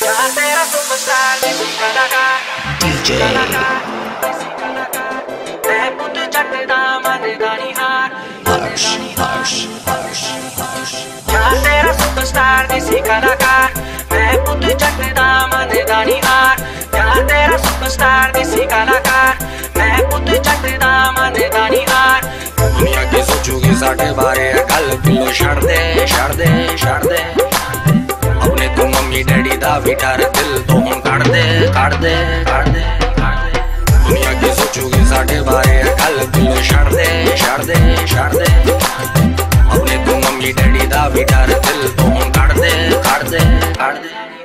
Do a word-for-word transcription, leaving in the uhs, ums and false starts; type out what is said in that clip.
तेरा सुपरस्टार देसी कलाकार डीजे मैं पुत चटदा मनदा नी हार हर्ष हर्ष हर्ष हर्ष यार तेरा सुपरस्टार देसी कलाकार मैं पुत चटदा मनदा नी हार यार तेरा सुपरस्टार देसी कलाकार मैं पुत चटदा मनदा नी हार दुनिया की सोचूगी साढ़े बारे गल पिलो छड़ दे छड़ दे छड़ दे अपने तू मम्मी डैडी दा भी डर दिल तो हुण कड़ दे कड़ दे कड़ दे दुनिया की सोचूगी साढ़े बारे गल पिलो छड़ दे छड़ दे छड़ दे अपने तू मम्मी डैडी दा भी डर दिल तो हुण कड़ दे कड़ दे कड़ दे